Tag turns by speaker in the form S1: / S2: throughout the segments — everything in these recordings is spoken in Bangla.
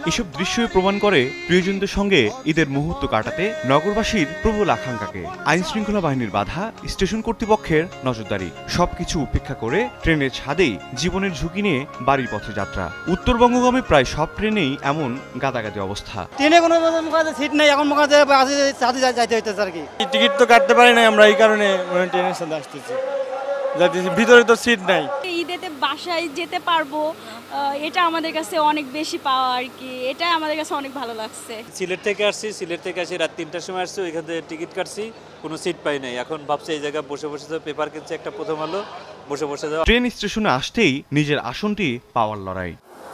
S1: এসব দৃশ্যই প্রমাণ করে প্রিয়জনদের সঙ্গে ঈদের মুহূর্ত কাটাতে নগরবাসীর প্রবল আকাঙ্ক্ষাকে। আইন শৃঙ্খলা বাহিনীর বাধা, স্টেশন কর্তৃপক্ষের নজরদারি সবকিছু উপেক্ষা করে ট্রেনের ছাদেই জীবনের ঝুঁকি নিয়ে বাড়ির পথে যাত্রা। উত্তরবঙ্গগামী প্রায় সব ট্রেনেই এমন গাদাগাদি অবস্থা।
S2: ট্রেনে কোনো সিট নেই, এখন ছাদে যাইতে হইতেছে আর কি।
S3: টিকিট তো কাটতে পারি না আমরা, এই কারণে ট্রেনের সাথে আসতেছি, ভিতরে তো সিট নাই।
S4: ঈদেতে বাসায় যেতে পারবো, এটা আমাদের কাছে অনেক বেশি পাওয়া আর কি। এটা আমাদের কাছে অনেক ভালো লাগছে।
S5: সিলেট থেকে আসছি, সিলেট থেকে আসি রাত 3টার সময় আসছি, ওইখান থেকে টিকিট কাটছি, কোনো সিট পাই নাই। এখন ভাবছি এই জায়গায় বসে বসে পেপার কিনছে একটা প্রথম আলো, বসে বসে যাওয়া।
S1: ট্রেন স্টেশনে আসতেই নিজের আসনটি পাওয়ার লড়াই।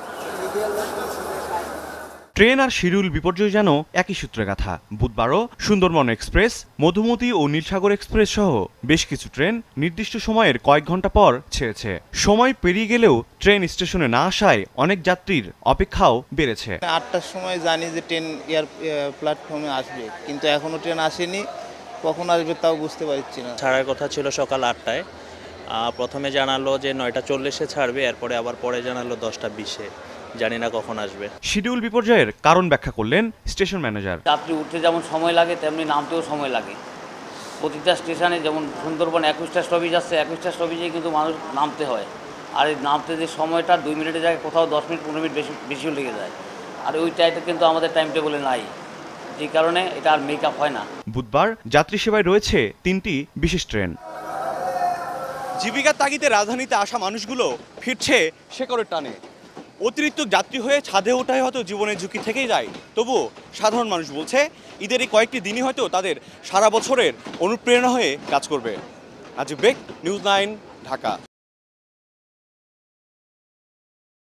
S1: ট্রেন আর শিডিউল বিপর্যয় যেন একই সূত্রে গাথা। বুধবারও সুন্দরবন এক্সপ্রেস, মধুমতি ও নীলসাগর এক্সপ্রেস সহ বেশ কিছু ট্রেন নির্দিষ্ট সময়ের কয়েক ঘন্টা পর ছেড়েছে। সময় পেরিয়ে গেলেও ট্রেন স্টেশনে না আসায় অনেক যাত্রীর অপেক্ষাও বেড়েছে।
S6: 8টার সময় জানি যে ট্রেন প্ল্যাটফর্মে আসবে, কিন্তু এখনো ট্রেন আসেনি। কখন আসবে তাও বুঝতে পারছি না।
S7: ছাড়ার কথা ছিল সকাল 8টায়, প্রথমে জানালো যে 9টা 40-এ ছাড়বে, এরপরে আবার পরে জানালো 10টা 20-এ। জানি না কখন আসবে।
S1: শিডিউল বিপর্যয়ের কারণ ব্যাখ্যা করলেন স্টেশন ম্যানেজার।
S8: যাত্রী উঠতে যেমন সময় লাগে তেমনি নামতেও সময় লাগে। প্রতিটা স্টেশনে যেমন সুন্দরবন 21টা স্টপেজ আছে, 21টা স্টপেজেই কিন্তু মানুষ নামতে হয়। আর এই নামতে যে সময়টা 2 মিনিটের জায়গায় কোথাও 10 মিনিট 15 মিনিট বেশিও লেগে যায়। আর ওই টাইমটা কিন্তু আমাদের টাইম টেবলে নাই, যে কারণে এটা আর মেক আপ হয় না।
S1: বুধবার যাত্রী সেবায় রয়েছে 3টি বিশেষ ট্রেন।
S9: জীবিকার তাগিদে রাজধানীতে আসা মানুষগুলো ফিরছে শেকড়ের টানে। অতিরিক্ত যাত্রী হয়ে ছাদে ওঠায় হয়তো জীবনের ঝুঁকি থেকেই যায়, তবুও সাধারণ মানুষ বলছে ঈদের এই কয়েকটি দিনই হয়তো তাদের সারা বছরের অনুপ্রেরণা হয়ে কাজ করবে। আজিব বেগ, নিউজ 9, ঢাকা।